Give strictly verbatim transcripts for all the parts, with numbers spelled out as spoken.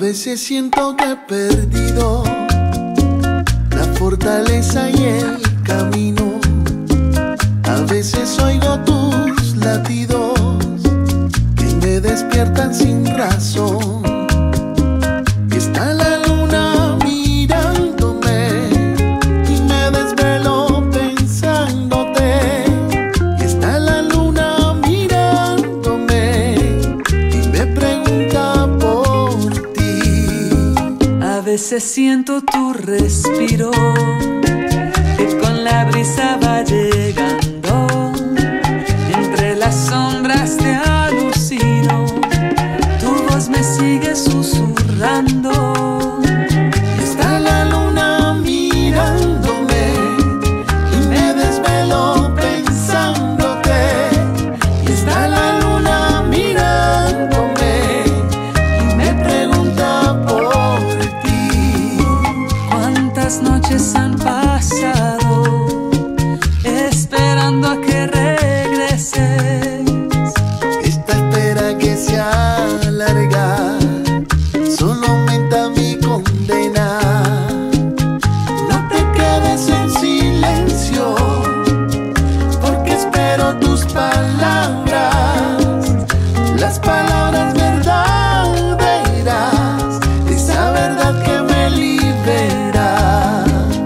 veces siento que he perdido la fortaleza y el camino. A veces oigo tus latidos que me despiertan sin razón. Y está la luna mirándome y me desvelo pensándote. Y está la luna mirándome y me pregunta por ti. A veces siento tu respiro que con la brisa va llegando. Entre las sombras te alucino, tu voz me sigue susurrando. Y está la luna mirándome y me desvelo pensándote. Y está la luna mirándome y me pregunta por ti. ¿Cuántas noches han pasado esperando a que regreses? Esta espera que se alarga solo aumenta mi condena. No te quedes en silencio, porque espero tus palabras, las palabras verdaderas, esa verdad que me libera.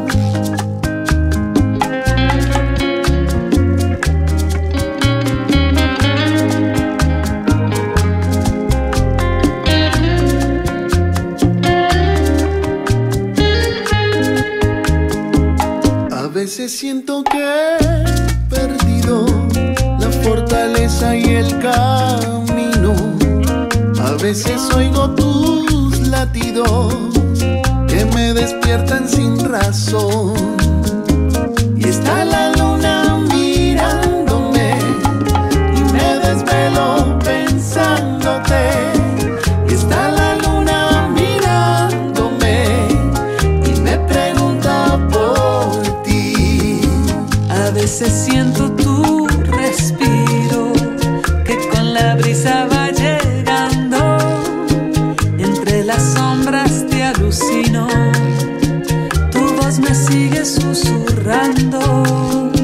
A veces siento que he perdido la fortaleza y el camino. A veces oigo tus latidos que me despiertan sin razón. Y está la luna mirándome y me desvelo pensándote. Y está la luna mirándome y me pregunta por ti. A veces siento tu respiro que con la brisa va llegando. Entre las sombras te alucino, tu voz me sigue susurrando.